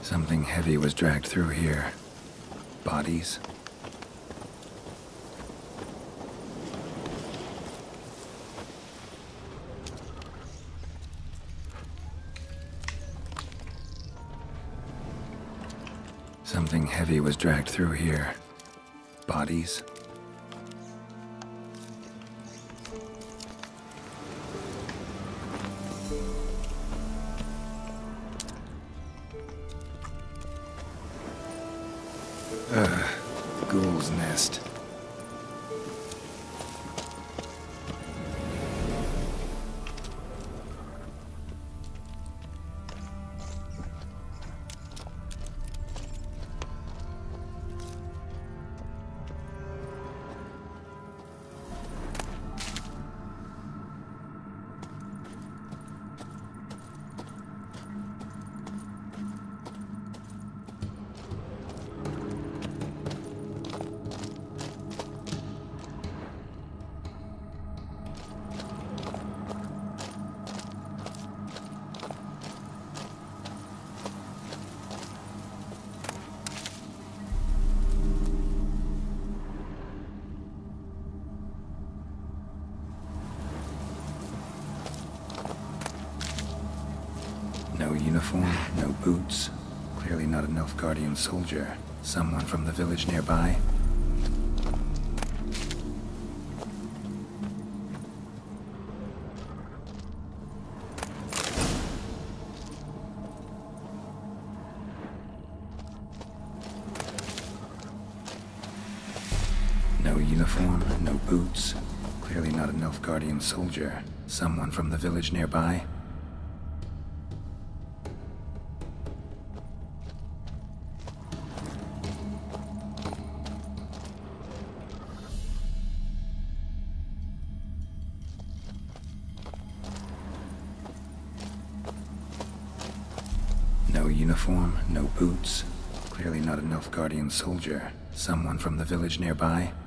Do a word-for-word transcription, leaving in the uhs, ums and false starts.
Something heavy was dragged through here. Bodies. Something heavy was dragged through here. Bodies. Ugh, ghoul's nest. No uniform, no boots. Clearly not a Nilfgaardian soldier. Someone from the village nearby. No uniform, no boots. Clearly not a Nilfgaardian soldier. Someone from the village nearby. No uniform, no boots. Clearly not a Nilfgaardian soldier. Someone from the village nearby.